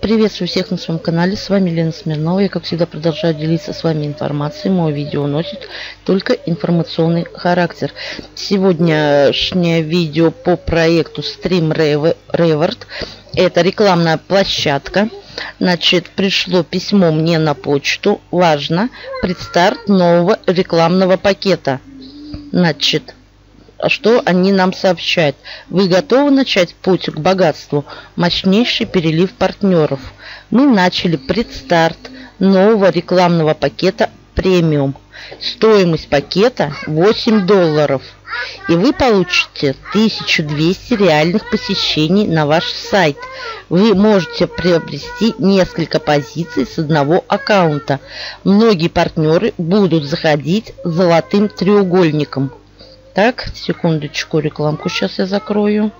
Приветствую всех на своем канале, с вами Лена Смирнова. Я, как всегда, продолжаю делиться с вами информацией. Мое видео носит только информационный характер. Сегодняшнее видео по проекту Stream Reward. Это рекламная площадка. Значит, пришло письмо мне на почту. Важно, предстарт нового рекламного пакета. Значит, что они нам сообщают? Вы готовы начать путь к богатству? Мощнейший перелив партнеров. Мы начали предстарт нового рекламного пакета премиум. Стоимость пакета $8. И вы получите 1200 реальных посещений на ваш сайт. Вы можете приобрести несколько позиций с одного аккаунта. Многие партнеры будут заходить золотым треугольником. Так, секундочку, рекламку сейчас я закрою.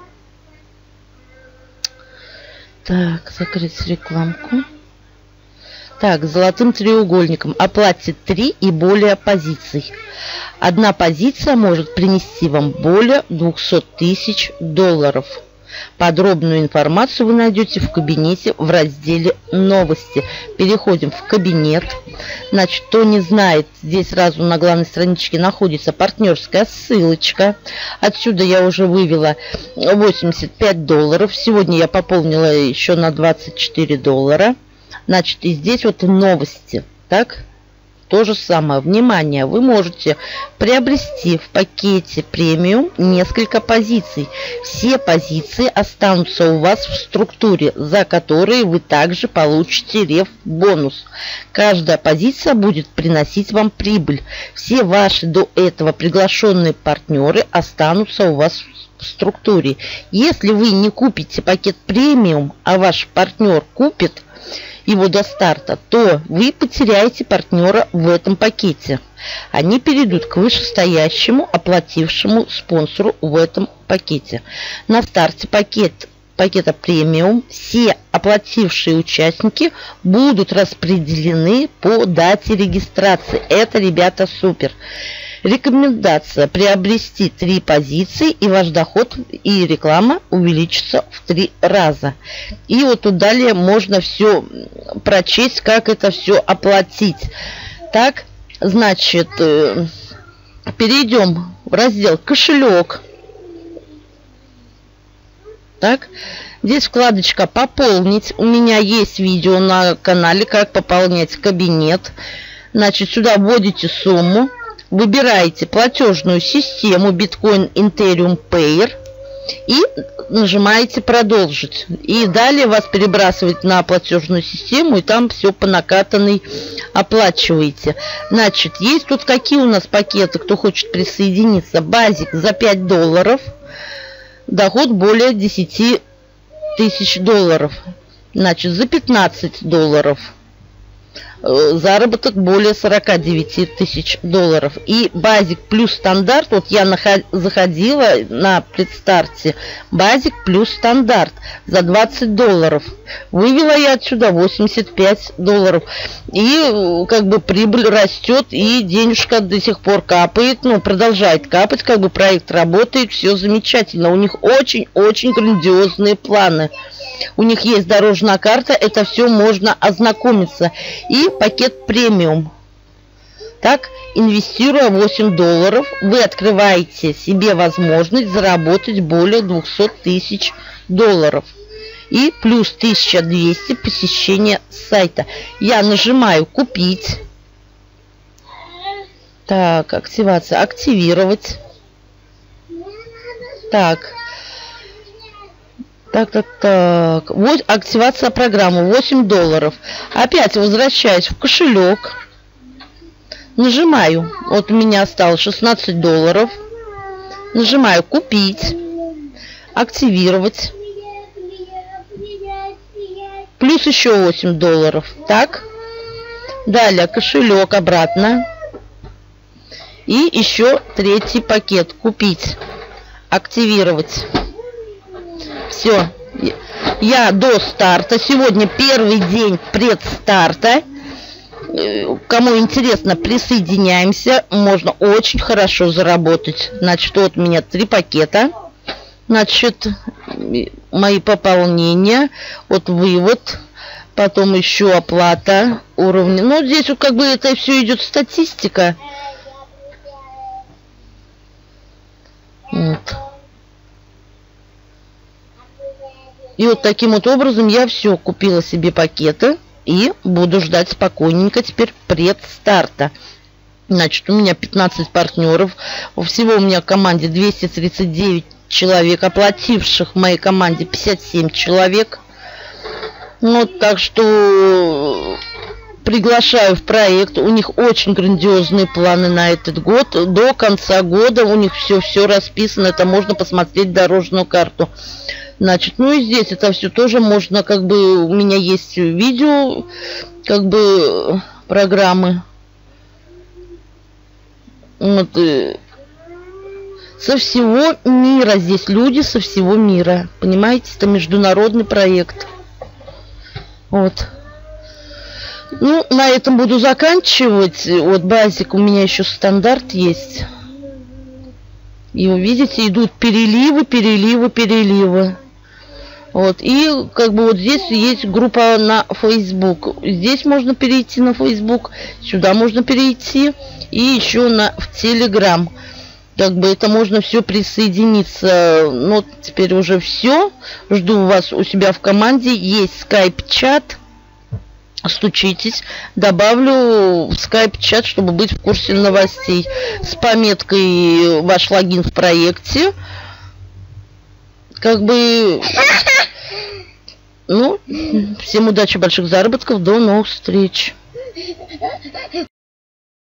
Так, закрыть рекламку. Так, золотым треугольником. Оплатите 3 и более позиций. Одна позиция может принести вам более $200 000. Подробную информацию вы найдете в кабинете в разделе «Новости». Переходим в кабинет. Значит, кто не знает, здесь сразу на главной страничке находится партнерская ссылочка. Отсюда я уже вывела $85. Сегодня я пополнила еще на $24. Значит, и здесь вот новости. Так? То же самое. Внимание, вы можете приобрести в пакете премиум несколько позиций. Все позиции останутся у вас в структуре, за которые вы также получите реф-бонус. Каждая позиция будет приносить вам прибыль. Все ваши до этого приглашенные партнеры останутся у вас в структуре. Если вы не купите пакет премиум, а ваш партнер купит его до старта, то вы потеряете партнера в этом пакете. Они перейдут к вышестоящему оплатившему спонсору в этом пакете. На старте пакета премиум все оплатившие участники будут распределены по дате регистрации. Это, ребята, супер. Рекомендация: приобрести 3 позиции, и ваш доход и реклама увеличится в 3 раза. И вот тут далее можно все прочесть, как это все оплатить. Так, значит, перейдем в раздел «Кошелек». Так, здесь вкладочка «Пополнить». У меня есть видео на канале, как пополнять кабинет. Значит, сюда вводите сумму. Выбираете платежную систему Bitcoin Ethereum Payer и нажимаете «Продолжить». И далее вас перебрасывает на платежную систему, и там все по накатанной оплачиваете. Значит, есть тут какие у нас пакеты, кто хочет присоединиться. Базик за $5, доход более $10 000. Значит, за $15. Заработок более $49 000. И базик плюс стандарт. Вот я заходила на предстарте. Базик плюс стандарт за $20. Вывела я отсюда $85. И как бы прибыль растет, и денежка до сих пор капает. Ну, продолжает капать, как бы проект работает, все замечательно. У них очень-очень грандиозные планы. У них есть дорожная карта, это все можно ознакомиться. И пакет премиум. Так, инвестируя $8, вы открываете себе возможность заработать более $200 000. И плюс 1200 посещения сайта. Я нажимаю «Купить». Так, активация. Активировать. Так. Вот активация программы $8. Опять возвращаюсь в кошелек. Нажимаю. Вот у меня осталось $16. Нажимаю «Купить». Активировать. Плюс еще $8. Так. Далее кошелек обратно. И еще 3-й пакет «Купить». Активировать. Все, я до старта. Сегодня первый день предстарта. Кому интересно, присоединяемся. Можно очень хорошо заработать. Значит, вот у меня 3 пакета. Значит, мои пополнения, вот вывод, Потом еще оплата уровня. Ну, здесь вот как бы это все идет статистика. Вот. И вот таким вот образом я все купила себе пакеты и буду ждать спокойненько теперь предстарта. Значит, у меня 15 партнеров. Всего у меня в команде 239 человек, оплативших в моей команде 57 человек. Вот, так что приглашаю в проект. У них очень грандиозные планы на этот год. До конца года у них все расписано. Это можно посмотреть дорожную карту. Значит, ну и здесь это все тоже можно, как бы, у меня есть видео, как бы, программы. Вот, со всего мира здесь люди, со всего мира. Понимаете, это международный проект. Вот. Ну, на этом буду заканчивать. Вот базик, у меня еще стандарт есть. И вы видите, идут переливы, переливы, переливы. Вот, и как бы вот здесь есть группа на Facebook. Здесь можно перейти на Facebook, сюда можно перейти, и еще в Telegram. Как бы это можно все присоединиться. Ну, теперь уже все. Жду вас у себя в команде. Есть Skype-чат. Стучитесь. Добавлю в Skype-чат, чтобы быть в курсе новостей. С пометкой «Ваш логин в проекте». Как бы, ну, всем удачи, больших заработков, до новых встреч.